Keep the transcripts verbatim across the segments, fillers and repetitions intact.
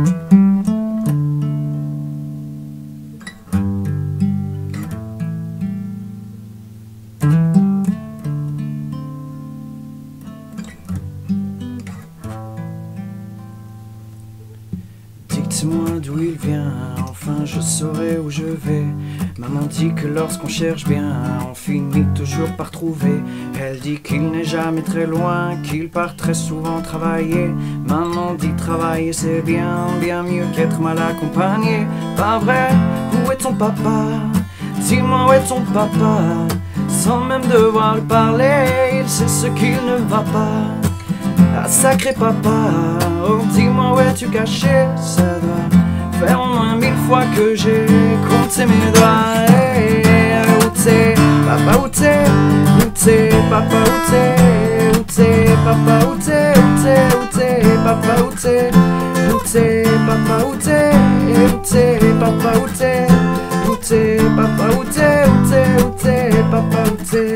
Dites-moi d'où il vient, enfin je saurai où je vais. Maman dit que lorsqu'on cherche bien, on finit toujours par trouver. Elle dit qu'il n'est jamais très loin, qu'il part très souvent travailler. Maman dit travailler c'est bien, bien mieux qu'être mal accompagné. Pas vrai, où est ton papa? Dis-moi où est ton papa? Sans même devoir lui parler, il sait ce qu'il ne va pas. Ah sacré papa, oh dis-moi où es-tu caché? Ça doit faire au moins mille fois que j'ai compté mes doigts. Hey, où t'es, papa où t'es? Où t'es, papa où t'es? Où t'es, papa où t'es? Où t'es, où t'es, papa où t'es? Où t'es, papa où t'es? Où t'es, papa où t'es? Où t'es, papa où t'es? Où t'es, où t'es, papa où t'es?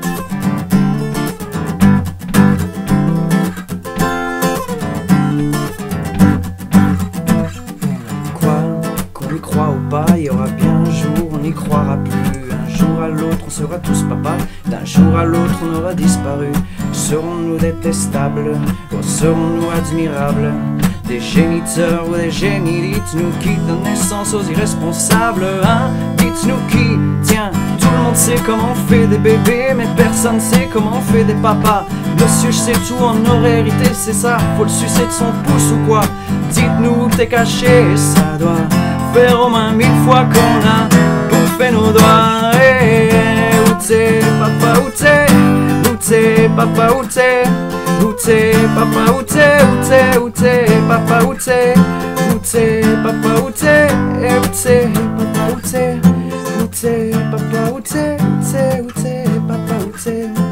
Crois ou pas, il y aura bien un jour, on n'y croira plus. Un jour à l'autre, on sera tous papa. D'un jour à l'autre, on aura disparu. Serons-nous détestables ou serons-nous admirables? Des géniteurs ou des génies, dites-nous qui donne naissance aux irresponsables, hein? Dites-nous qui, tiens, tout le monde sait comment on fait des bébés, mais personne sait comment on fait des papas. Monsieur, je sais tout, on aurait hérité, c'est ça, faut le sucer de son pouce ou quoi? Dites-nous où t'es caché, ça doit faire au moins mille fois qu'on a bouffé nos doigts. Hey, où t'es, papa, où t'es? Où t'es, papa, où t'es? Où t'es, papa, où t'es? Où t'es, où t'es, papa, où t'es? Où t'es, papa, où t'es? Où t'es, papa, où t'es? Où t'es, papa, où t'es? Où t'es, où t'es, papa, où t'es?